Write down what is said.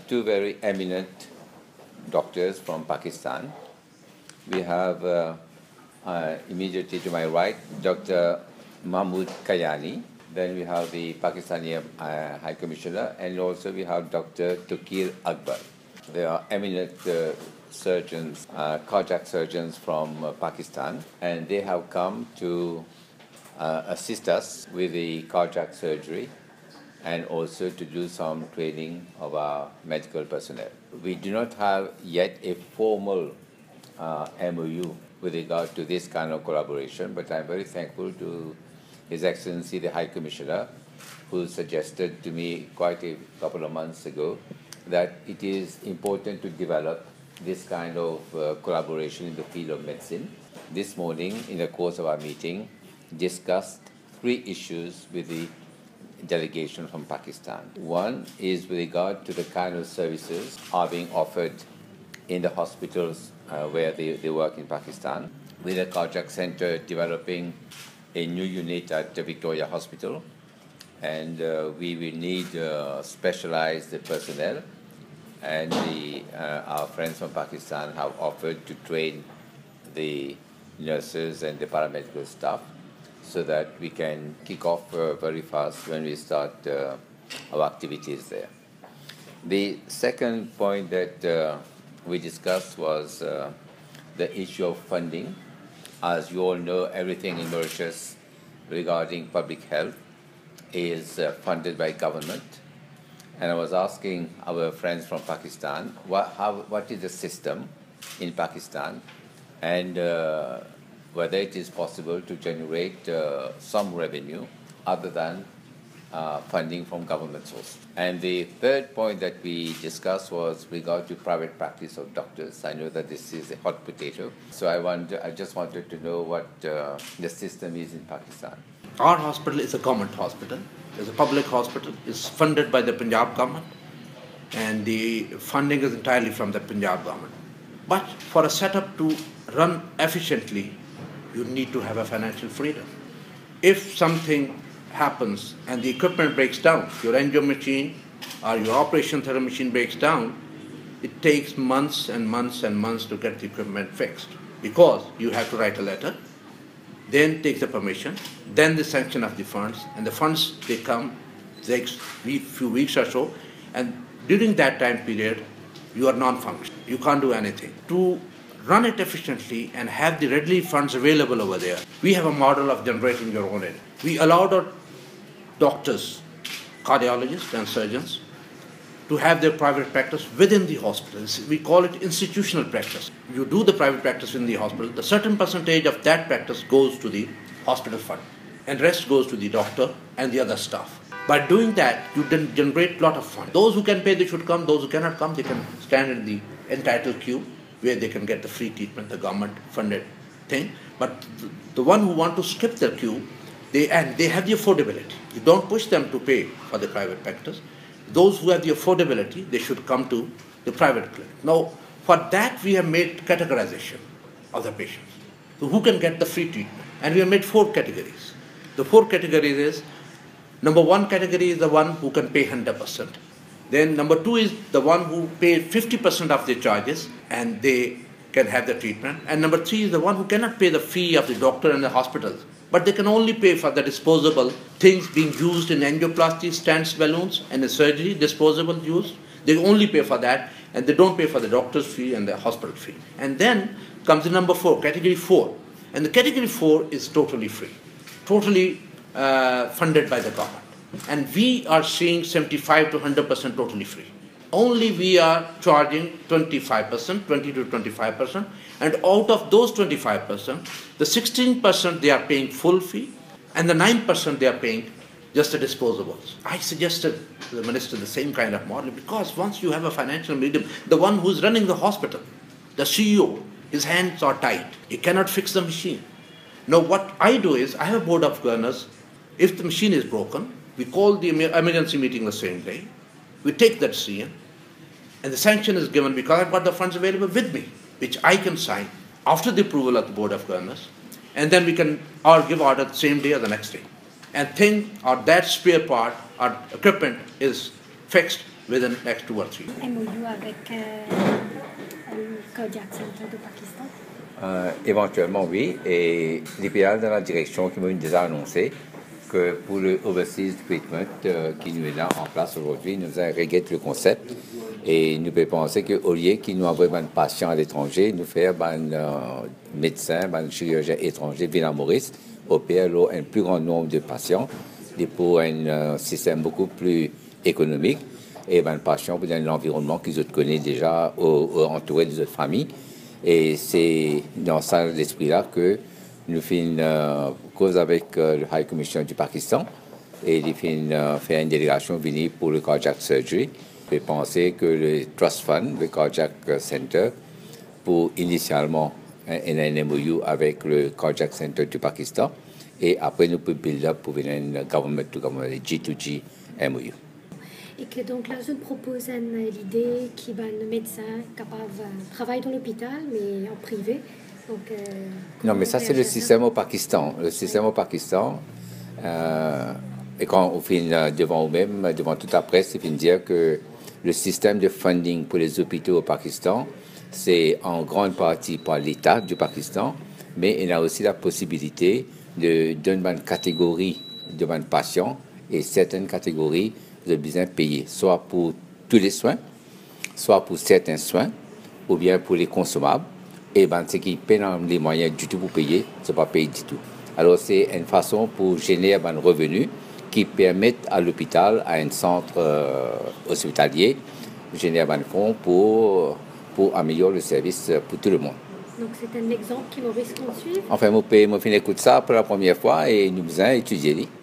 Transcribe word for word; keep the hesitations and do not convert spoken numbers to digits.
two very eminent doctors from Pakistan. We have uh, uh, immediately to my right, Doctor Mahmood Kayani. Then we have the Pakistani uh, High Commissioner, and also we have Doctor Tukir Akbar. They are eminent uh, surgeons, uh, cardiac surgeons from uh, Pakistan, and they have come to uh, assist us with the cardiac surgery and also to do some training of our medical personnel. We do not have yet a formal uh, M O U with regard to this kind of collaboration, but I'm very thankful to His Excellency the High Commissioner, who suggested to me quite a couple of months ago that it is important to develop this kind of uh, collaboration in the field of medicine. This morning, in the course of our meeting, discussed three issues with the delegation from Pakistan. One is with regard to the kind of services are being offered in the hospitals uh, where they, they work in Pakistan, with the cardiac center developing a new unit at the Victoria Hospital, and uh, we will need uh, specialized personnel, and the, uh, our friends from Pakistan have offered to train the nurses and the paramedical staff so that we can kick off uh, very fast when we start uh, our activities there. The second point that uh, we discussed was uh, the issue of funding. As you all know, everything in Mauritius regarding public health is uh, funded by government. And I was asking our friends from Pakistan, what, how, what is the system in Pakistan, and uh, whether it is possible to generate uh, some revenue other than uh, funding from government source. And the third point that we discussed was regard to private practice of doctors. I know that this is a hot potato, so I, wonder, I just wanted to know what uh, the system is in Pakistan. Our hospital is a government hospital. It's a public hospital. It's funded by the Punjab government, and the funding is entirely from the Punjab government. But for a setup to run efficiently, you need to have a financial freedom. If something happens and the equipment breaks down, your angio machine or your operation theatre machine breaks down, it takes months and months and months to get the equipment fixed, because you have to write a letter, then take the permission, then the sanction of the funds, and the funds, they come next few weeks or so, and during that time period, you are non-functional. You can't do anything. To run it efficiently and have the readily funds available over there, we have a model of generating your own income. We allowed our doctors, cardiologists and surgeons to have their private practice within the hospital. We call it institutional practice. You do the private practice in the hospital, the certain percentage of that practice goes to the hospital fund, and rest goes to the doctor and the other staff. By doing that, you then generate a lot of funds. Those who can pay, they should come. Those who cannot come, they can stand in the entitled queue where they can get the free treatment, the government-funded thing. But the one who want to skip the queue, they and they have the affordability. You don't push them to pay for the private practice. Those who have the affordability, they should come to the private clinic. Now, for that, we have made categorization of the patients. So who can get the free treatment? And we have made four categories. The four categories is, number one category is the one who can pay one hundred percent. Then number two is the one who paid fifty percent of their charges and they can have the treatment. And number three is the one who cannot pay the fee of the doctor and the hospitals, but they can only pay for the disposable things being used in angioplasty, stents, balloons, and the surgery, disposable use. They only pay for that, and they don't pay for the doctor's fee and the hospital fee. And then comes the number four, category four. And the category four is totally free, totally uh, funded by the government. And we are seeing seventy-five to one hundred percent totally free. Only we are charging twenty-five percent, twenty to twenty-five percent, and out of those twenty-five percent, the sixteen percent they are paying full fee, and the nine percent they are paying just the disposables. I suggested to the minister the same kind of model, because once you have a financial medium, the one who is running the hospital, the C E O, his hands are tied. He cannot fix the machine. Now what I do is, I have a board of governors. If the machine is broken, we call the emergency meeting the same day. We take that decision, and the sanction is given because I've got the funds available with me, which I can sign after the approval of the Board of Governors, and then we can all give order the same day or the next day. And thing or that spare part or equipment is fixed within the next two or three. M O U avec euh, le Cardiac Center de Pakistan. Euh, éventuellement, oui. Et l'I P A dans la direction qui m'a déjà annoncé que pour le Overseas Treatment euh, qui nous est là en place aujourd'hui, nous avons regardé le concept et nous pouvons penser qu'au lieu qu'il nous envoie un patient à l'étranger, nous faire un euh, médecin, un chirurgien étranger, venir à Maurice, opérer un plus grand nombre de patients et pour un euh, système beaucoup plus économique et un patient dans l'environnement qu'ils connaissent déjà au, au, entouré des autres familles. Et c'est dans ça l'esprit-là que nous faisons une euh, cause avec euh, le High Commission du Pakistan et nous faisons euh, faire une délégation venue pour le Cardiac Surgery. Je pensais que le Trust Fund, le Cardiac Center, pour initialement un, un M O U avec le Cardiac Center du Pakistan et après nous pouvons build up pour venir un government to government, G deux G M O U. Et que donc là, je propose une l'idée qui va un médecin capable de travailler dans l'hôpital, mais en privé. Donc, euh, non, mais ça, c'est le système au Pakistan. Le système au Pakistan, euh, et quand on fait devant nous-mêmes, devant toute la presse, il faut dire que le système de funding pour les hôpitaux au Pakistan, c'est en grande partie par l'État du Pakistan, mais il y a aussi la possibilité de donner une catégorie de patients et certaines catégories de besoin payer, soit pour tous les soins, soit pour certains soins, ou bien pour les consommables. Et ben, ceux qui paient les moyens du tout pour payer, ne sont pas payés du tout. Alors, c'est une façon pour générer un revenu qui permette à l'hôpital, à un centre euh, hospitalier, de générer un fonds pour, pour améliorer le service pour tout le monde. Donc, c'est un exemple qui Maurice qu'on suit. Enfin, moi, je écoute ça pour la première fois et nous avons étudié.